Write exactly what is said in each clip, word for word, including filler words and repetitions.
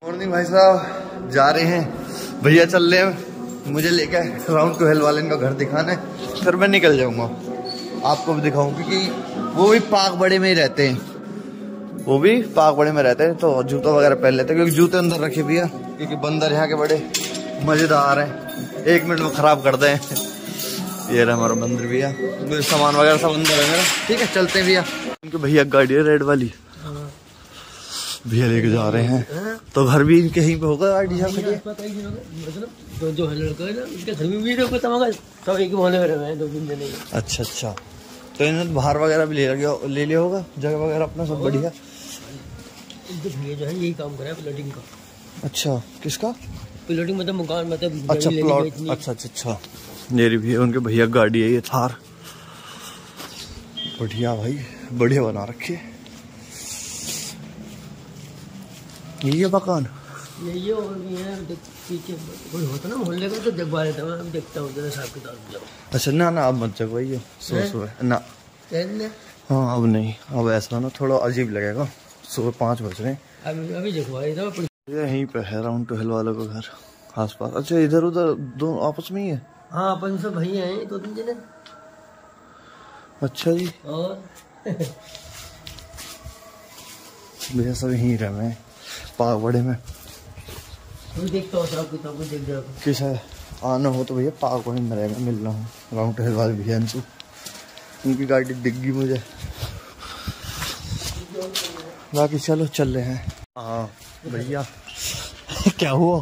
Morning भाई साहब, जा रहे हैं भैया, चल रहे हैं मुझे लेकर राउंड टू हेल वाले का घर दिखाना है, फिर मैं निकल जाऊंगा। आपको भी दिखाऊं क्योंकि वो भी पाक बड़े में ही रहते हैं, वो भी पाक बड़े में रहते हैं, तो जूता वगैरह पहन लेते हैं क्योंकि जूते अंदर रखे भी है, क्योंकि बंदर यहाँ के बड़े मजेदार हैं, एक मिनट में खराब कर दें। ये रहा हमारा बंदर भैया, सामान वगैरह सब अंदर है मेरा। ठीक है, चलते हैं भैया। उनके भैया गाड़ी है रेड वाली, भैया लेके जा रहे हैं, तो घर भी इनके यहीं पे होगा गाड़ी जा सके। जो जो लड़का है ना उनके घर में भी पता होगा, सब एक मोहल्ले में रहे हैं, दो तीन जने। अच्छा अच्छा, तो इन्होंने बाहर वगैरह भी ले लिया ले लिया होगा, जगह वगैरह अपना सब बढ़िया। इनके भैया जो है यही काम कर रहा है, प्लॉटिंग का। अच्छा, किसका प्लॉटिंग? मतलब मकान, मतलब अच्छा प्लॉट। अच्छा अच्छा अच्छा, मेरी भी उनके भैया गाड़ी है ये थार, बढ़िया भाई, बढ़िया बना रखे। ये मकान ये और भी है, पीछे कोई होता ना मोहल्ले का तो जगवा लेता हूँ, मैं देखता हूँ जरा साहब किताब। अच्छा ना ना, अब मत जगवाइए, सुबह सुबह ना। हाँ अब नहीं, अब ऐसा ना थोड़ा अजीब लगेगा, सुबह पाँच बज रहे हैं। अभी अभी जगवाई था। यहीं पे है राउंड टू हिल वालों का घर आसपास। अच्छा, इधर उधर दो आपस में ही है? हाँ, अपन सब भैया हैं, दो तीन जने। अच्छा जी, और भैया सब यहीं रहे हैं पागवड़े में। देखता हूँ साहब किताब, देख जाओ। किस है आना हो तो भैया पागवड़े में रहेगा, मिल रहा हूँ राउंड टू हिल वाले भैया से। उनकी गाड़ी दिख गई मुझे, बाकी चलो चल रहे हैं। हाँ भैया क्या हुआ?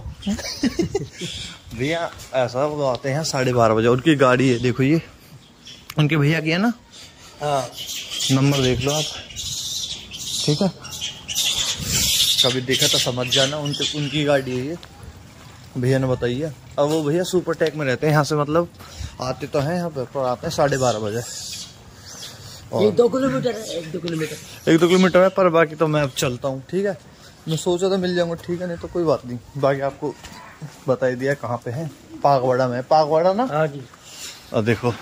भैया ऐसा वो आते हैं साढ़े बारह बजे, उनकी गाड़ी है, देखो ये उनके भैया की है ना। हाँ, नंबर देख लो आप, ठीक है, कभी देखा तो समझ जाना, उनके उनकी गाड़ी है ये, भैया ने बताई है। अब वो भैया सुपर टेक में रहते हैं, यहाँ से मतलब आते तो हैं यहाँ पे, पर आते हैं साढ़े बारह बजे। एक दो किलोमीटर है, एक दो किलोमीटर एक दो किलोमीटर है, पर बाकी तो मैं अब चलता हूँ। ठीक है, मैं सोचा था मिल जाऊंगा, ठीक है, नहीं तो कोई बात नहीं। बाकी आपको बता ही दिया कहाँ पे है, पागवाड़ा में। पागवाड़ा ना? हाँ जी। अब देखो,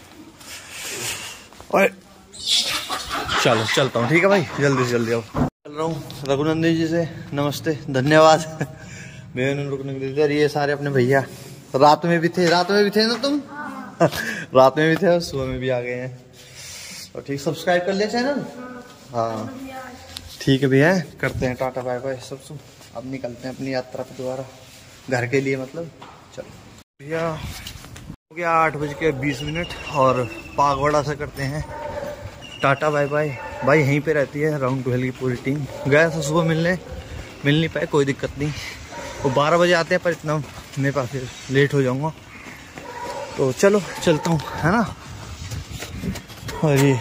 और चलो चलता हूँ, ठीक है भाई, जल्दी से जल्दी आओ। चल रहा हूँ रघुनंदन जी से, नमस्ते, धन्यवाद भैया ने रुकने के लिए। ये सारे अपने भैया रात में भी थे, रात में भी थे ना तुम? रात में भी थे और सुबह में भी आ गए हैं। और ठीक, सब्सक्राइब कर लिया चैनल? हाँ ठीक है भैया, करते हैं टाटा बाय बाय सब सब। अब निकलते हैं अपनी यात्रा पे दोबारा, घर के लिए मतलब। चलो भैया, हो गया आठ बज के बीस मिनट और पागवाड़ा से करते हैं टाटा बाय बाय। भाई यहीं पे रहती है राउंड टू हिल की पूरी टीम। गया था सुबह मिलने, मिल नहीं पाए, कोई दिक्कत नहीं, वो बारह बजे आते हैं, पर इतना मेरे पास फिर लेट हो जाऊँगा, तो चलो चलता हूँ, है ना। और ये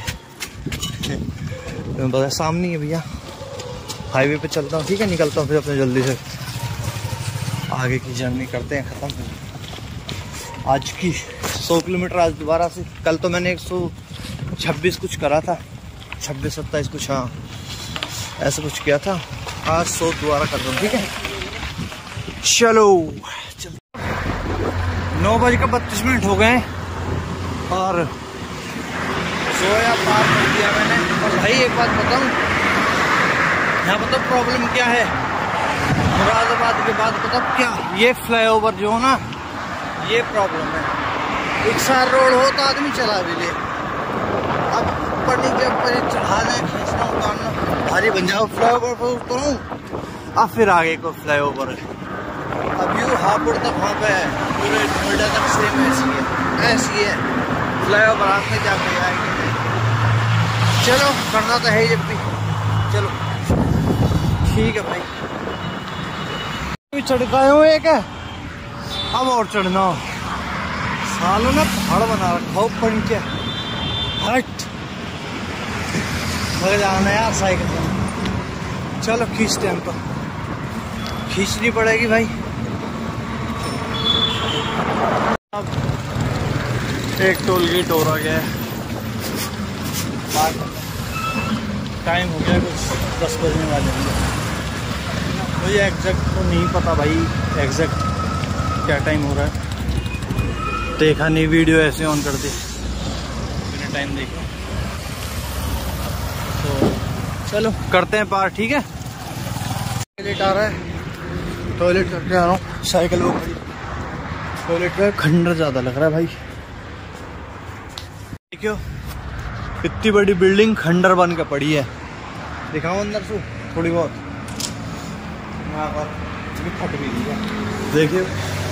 बता सामने है भैया, हाईवे पे चलता हूँ, ठीक है, निकलता हूँ फिर अपने जल्दी से आगे की जर्नी करते हैं ख़त्म। आज की सौ किलोमीटर आज दोबारा से, कल तो मैंने एक सौ छब्बीस कुछ करा था, छब्बीस सत्ताईस कुछ, हाँ ऐसा कुछ किया था। आज सौ दोबारा कर दूँ, ठीक है, चलो चल। नौ बज के बत्तीस मिनट हो गए और सोया पार कर दिया मैंने। और भाई एक बात बताऊं, यहाँ पता प्रॉब्लम क्या है, मुरादाबाद के बाद पता क्या, ये फ्लाईओवर जो है ना, ये प्रॉब्लम है। इकसार रोड हो तो आदमी चला भी ले, अब ऊपर नीचे ऊपर चढ़ाना खींचना उतारना भारी बन जाओ। फ्लाईओवर पर उतरूँ, अब फिर आगे को फ्लाईओवर है, अब यू हापुड़ तक वहाँ पे है, पूरे नोएडा तक सेम ऐसी है, ऐसी है फ्लाईओवर, हाथ में जाके आएंगे। चलो करना तो है जब भी, चलो ठीक है भाई। चढ़ गए हो एक है, अब और चढ़ना, सालों ने पहाड़ बना रखा ऊपर नीचे, हट मगर जाना यार साइकिल से। चलो खींचते हैं, तो खींचनी पड़ेगी भाई। अब एक टोल गेट और आ गया है, टाइम हो गया कुछ दस बजने वाले हैं, मुझे एग्जैक्ट तो नहीं पता भाई, एग्जैक्ट क्या टाइम हो रहा है, देखा नहीं, वीडियो ऐसे ऑन कर दी, मैंने टाइम देखा। तो चलो करते हैं पार, ठीक है। लेट आ रहा है टॉयलेट करके आ रहा हूँ, साइकिल वो खड़ी, टॉयलेट का खंडर ज़्यादा लग रहा है भाई। देखियो इतनी बड़ी बिल्डिंग खंडर बन के पड़ी है, दिखाओ अंदर से थोड़ी बहुत, यहाँ पर फट भी गई है देखिए।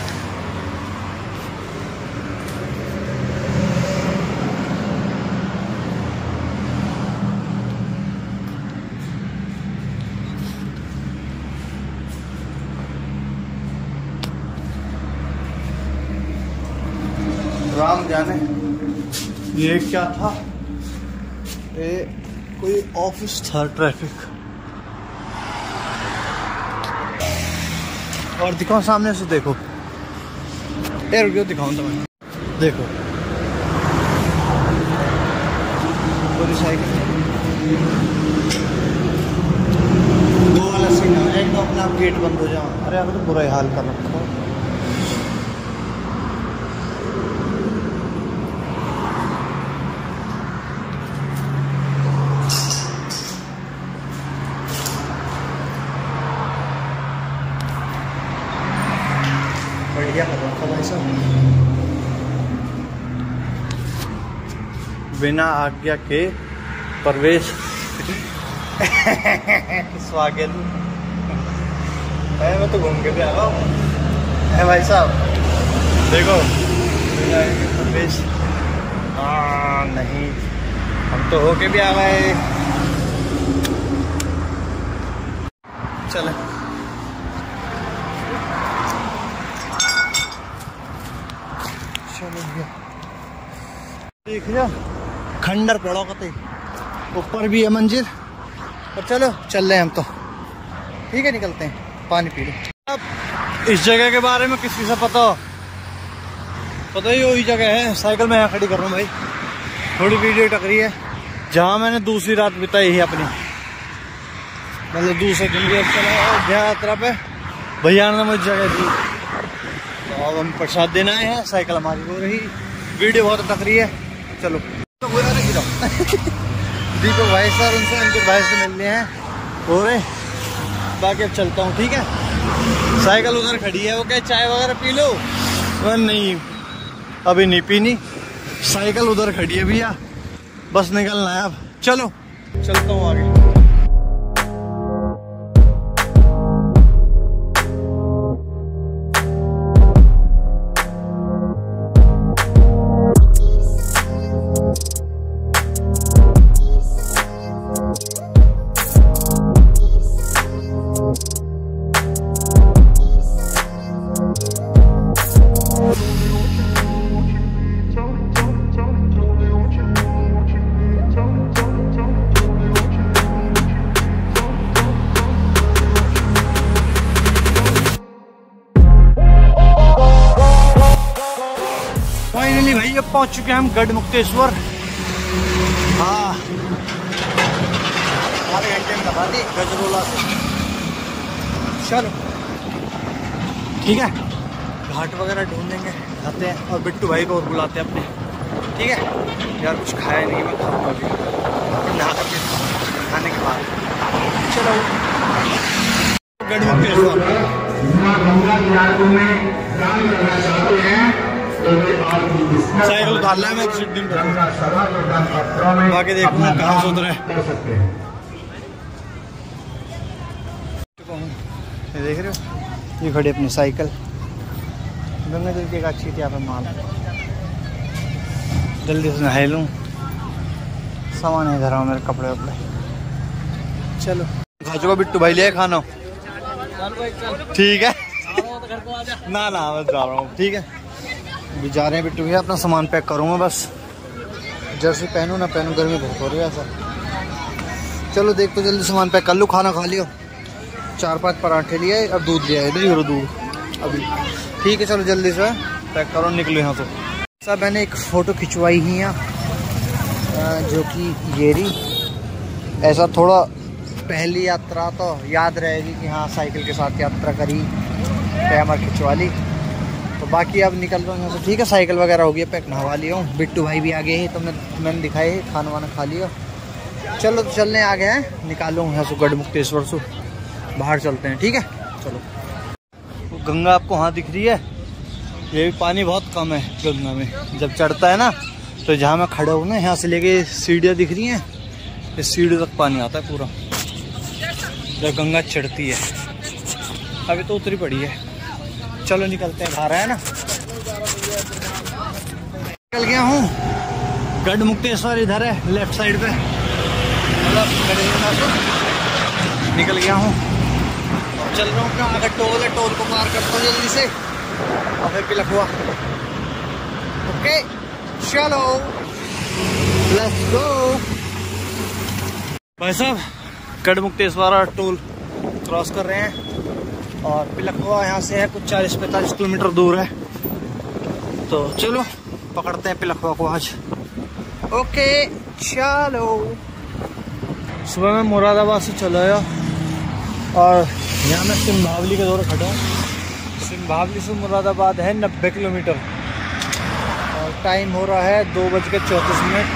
राम जाने ये क्या था, ये कोई ऑफिस था, ट्रैफिक। और दिखाओ सामने से, देखो ये रुको दिखाऊं तो मैं, देखो पूरी साइकिल दो वाला सीन है, एक तो अपना गेट बंद हो जाओ। अरे अभी तो बुरा ही हाल कर रखा है। बढ़िया कर रखा भाई साहब, बिना आज्ञा के प्रवेश स्वागत है। मैं तो घूम के भी आ रहा हूँ है भाई साहब, देखो बिना आज्ञा के प्रवेश। हाँ नहीं, हम तो होके भी आ गए। चले देख लिया खंडर पड़ो कते, ऊपर भी है मंजिल। और चलो चल रहे हैं हम तो, ठीक है निकलते हैं, पानी पी लो। अब इस जगह के बारे में किसी से पता हो, पता ही वही जगह है, साइकिल में यहाँ खड़ी कर रहा हूँ भाई। थोड़ी वीडियो टकरी है जहाँ मैंने दूसरी रात बिताई है अपनी, मतलब दूसरे दिन भी चला यात्रा पे, भैया ने मुझे जगह दी। तो अब हम प्रसाद देना आए हैं, साइकिल हमारी हो रही, वीडियो बहुत टकरी है। चलो तो दीपक भाई सर, उनसे अंकित भाई से मिलने हैं हो रहे, बाकी अब चलता हूँ, ठीक है। साइकिल उधर खड़ी है, वो क्या चाय वगैरह पी लो? वह नहीं, अभी नहीं पीनी, साइकिल उधर खड़ी है भैया, बस निकलना है अब। चलो चलता हूँ आगे। फाइनली भाई अब पहुंच चुके हैं हम गढ़ मुक्तेश्वर। हाँ आधे घंटे में दबा दी गजरोला से। चलो ठीक है, घाट वगैरह ढूंढेंगे, खाते हैं, और बिट्टू भाई को और बुलाते हैं अपने, ठीक है। यार कुछ खाया नहीं, मैं खाऊंगा अभी नहा करके खाने के बाद। चलो गढ़ मुक्तेश्वर साइकिल उतार लिया मैं सिड्डी में, बाकी देखूंगा कहाँ से उतरे। ये देख रहे हो, ये खड़ी अपनी साइकिल, गंगा जल की एक अच्छी थी यहाँ पे माल, जल्दी से नहा लूँ, सामान इधर आओ मेरे कपड़े वपड़े। चलो खा चुका बिट्टू भाई, लिया खाना, ठीक है ना ना मैं जा रहा हूँ, ठीक है अभी जा रहे हैं बिट्टू भैया, अपना सामान पैक करूँगा बस, जर्सी पहनूँ ना पहनूँ, गर्मी बहुत हो रही है ऐसा। चलो देख तो जल्दी सामान पैक कर लूँ, खाना खा लियो, चार पांच पराठे लिए, अब दूध लिया है, इधर ही हो दूध अभी, ठीक है। चलो जल्दी से पैक करो, निकलो यहाँ। तो सब मैंने एक फ़ोटो खिंचवाई ही यहाँ, जो कि ये रही, ऐसा थोड़ा पहली यात्रा तो याद रहेगी कि हाँ साइकिल के साथ यात्रा करी, कैमरा खिंचवा ली। तो बाकी अब निकल रहा हूँ यहाँ से, ठीक है। साइकिल वगैरह हो गई पैक, नहवा लिया हूँ, बिट्टू भाई भी आ गए हैं, तो मैं मैंने दिखाई है, खाना वाना खा लिया। चलो तो चलने आ गए हैं, निकालो यहाँ से गढ़ मुक्तेश्वर से बाहर चलते हैं, ठीक है चलो। गंगा आपको वहाँ दिख रही है, ये भी पानी बहुत कम है गंगा में। जब चढ़ता है ना तो जहाँ मैं खड़ा हूँ ना, यहाँ से लेके सीढ़ियाँ दिख रही हैं, इस सीढ़ी तक पानी आता है पूरा जब गंगा चढ़ती है। अभी तो उतरी पड़ी है। चलो निकलते हैं, बाहर है ना। निकल गया हूँ, गढ़ मुक्तेश्वर इधर है लेफ्ट साइड पे, मतलब निकल गया हूँ। चल रहा हूँ अपना, अगर टोल है टोल को पार करता हूँ जल्दी से और फिर पिलक हुआ। ओके चलो लेट्स गो। भाई साहब गढ़ मुक्तेश्वर टोल क्रॉस कर रहे हैं और पिलक हुआ यहाँ से है कुछ चालीस पैंतालीस किलोमीटर दूर है। तो चलो पकड़ते हैं पिलक हुआ को आज। ओके चलो। सुबह मैं मुरादाबाद से चला आया और यहाँ मैं सिंभावली के दौरे खड़ा हूँ। सिंभावली से मुरादाबाद है नब्बे किलोमीटर और टाइम हो रहा है दो बज के चौंतीस मिनट।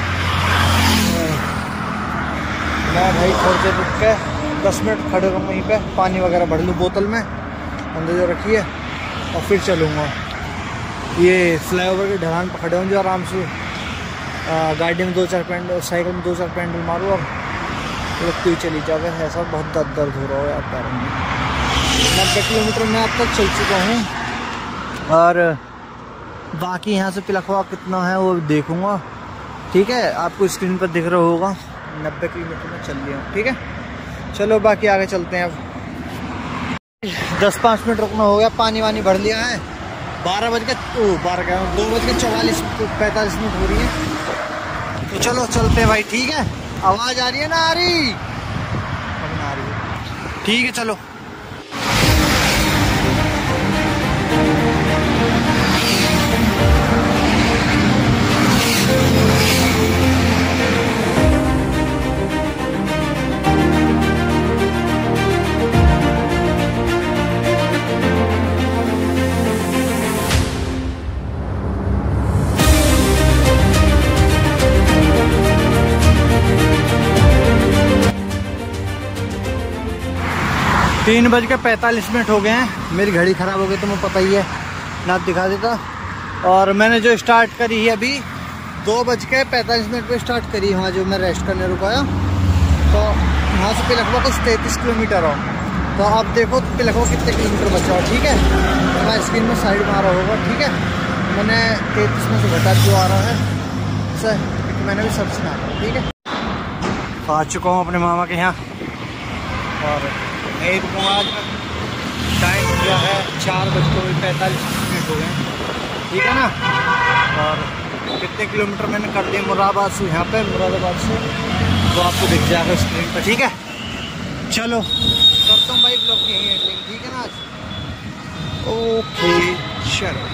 मैं भाई थोड़ी देर रुक के दस मिनट खड़े रहूँ वहीं पे, पानी वगैरह भर लूँ बोतल में अंदर जो रखी है और फिर चलूँगा। ये फ्लाईओवर के ढलान पर खड़े होंगे आराम से, गाड़ी में दो चार पेंडल, साइकिल में दो चार पेंडल मारूँ और लगती हुई चली जावे। ऐसा बहुत दर्द दर्द हो रहा है यार पैरों में। नब्बे किलोमीटर मैं अब तक चल चुका हूँ और बाकी यहाँ से पिलखवा कितना है वो देखूँगा। ठीक है, आपको स्क्रीन पर दिख रहा होगा। नब्बे किलोमीटर में चल लिया हूँ। ठीक है चलो बाकी आगे चलते हैं। अब दस पाँच मिनट रुकना हो गया, पानी वानी भर लिया है। बारह बज के ओ बारह का दो बज के चौवालीस पैंतालीस मिनट हो रही है। तो चलो चलते हैं भाई। ठीक है, आवाज़ आ रही है ना? आ रही आ रही है। ठीक है चलो। तीन बज के पैंतालीस मिनट हो गए हैं। मेरी घड़ी ख़राब हो गई तो मुझे पता ही है ना, दिखा देता। और मैंने जो स्टार्ट करी है अभी दो बज के पैंतालीस मिनट पे स्टार्ट करी, वहाँ जो मैं रेस्ट करने रुकाया। तो वहाँ से पिलखवा कुछ तैंतीस किलोमीटर हो। तो आप देखो पिलखवा कितने किलोमीटर बचा हो। ठीक है, मैं स्क्रीन में साइड मारा होगा। ठीक है, मैंने तैंतीस में से घटा जो आ रहा है सर, क्योंकि मैंने भी सब सुना। ठीक है, आ चुका हूँ अपने मामा के यहाँ और नहीं रुकूँगा आज मैं। टाइम किया है चार बज के पैंतालीस मिनट हो गए। ठीक है ना, और कितने किलोमीटर मैंने कर दिए मुरादाबाद से यहाँ पे, मुरादाबाद से तो आपको दिख जाएगा स्क्रीन पर। ठीक है चलो करता हूँ भाई ब्लॉग की यहीं एंडिंग। ठीक है ना आज। ओके चलो।